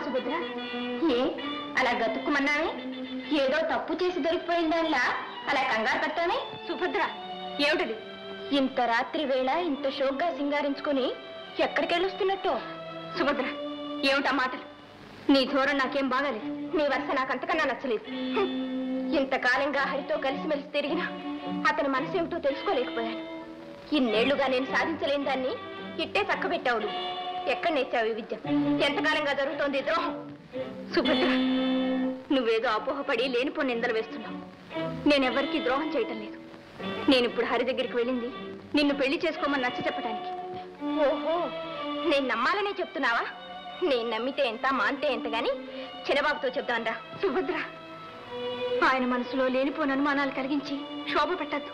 సుభద్ర ఏ అలా గతుక్కుమన్నావే ఏదో తప్పు చేసి దొరికిపోయిందానిలా అలా కంగారు పట్టానే సుభద్ర ఏమిటది ఇంత రాత్రి వేళ ఇంత షోక్గా సింగారించుకుని ఎక్కడికి వెళ్ళొస్తున్నట్టు సుభద్ర ఏమిటా మాటలు నీ ధోరణి నాకేం బాగాలేదు నీ వరుస నాకంతకన్నా నచ్చలేదు ఇంతకాలంగా హరితో కలిసిమెలిసి తిరిగినా అతని మనసు ఏమిటో తెలుసుకోలేకపోయాను ఇన్నేళ్లుగా నేను సాధించలేని దాన్ని ఇట్టే చక్కబెట్టావుడు ఎక్కడ నేర్చావు ఈ విద్య ఎంతకాలంగా జరుగుతోంది ద్రోహం సుభద్ర నువ్వేదో అపోహపడి లేనిపోని నిందలు వేస్తున్నావు నేనెవరికీ ద్రోహం చేయటం లేదు నేను ఇప్పుడు హరి దగ్గరికి వెళ్ళింది నిన్ను పెళ్లి చేసుకోమని నచ్చ చెప్పడానికి ఓహో నేను నమ్మాలనే చెప్తున్నావా నేను నమ్మితే ఎంత మాంతే ఎంత గాని చిన్నబాబుతో చెప్తానరా సుభద్ర ఆయన మనసులో లేనిపోని అనుమానాలు కలిగించి శోభ పెట్టద్దు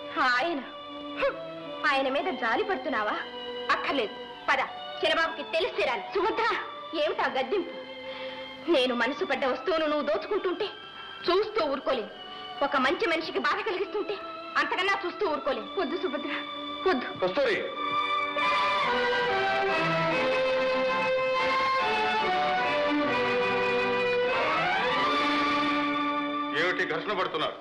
ఆయన మీద జాలి పడుతున్నావా అక్కర్లేదు పద చిన్నబాబుకి తెలిస్తేరాలి సుభద్ర ఏమిటా గద్దింపు నేను మనసు పడ్డ వస్తువును నువ్వు దోచుకుంటుంటే చూస్తూ ఊరుకోలేను ఒక మంచి మనిషికి బాధ కలిగిస్తుంటే అంతకన్నా చూస్తూ ఊరుకోలేను వద్దు సుభద్ర వద్దు ఏమిటి ఘర్షణ పడుతున్నారు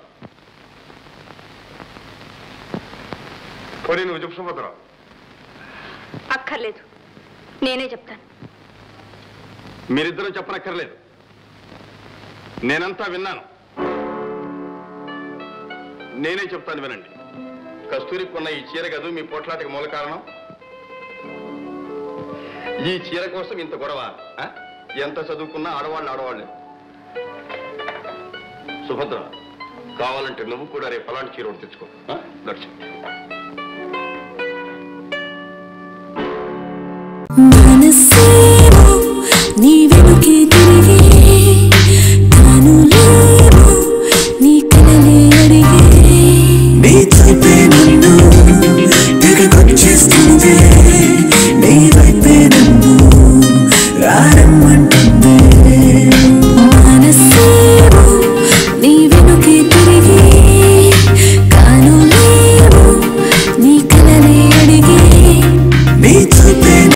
పోనీ నువ్వు చెప్పు సుభద్ర అక్కర్లేదు నేనే చెప్తాను మీరిద్దరూ చెప్పనక్కర్లేదు నేనంతా విన్నాను నేనే చెప్తాను వినండి కస్తూరి కొన్న ఈ చీర గదు మీ పోట్లాటకి మూల కారణం ఈ చీర కోసం ఇంత గొడవ ఎంత చదువుకున్నా ఆడవాళ్ళే సుభద్ర కావాలంటే నువ్వు కూడా రేపు అలాంటి చీర ఒకటి తెచ్చుకో నడుచు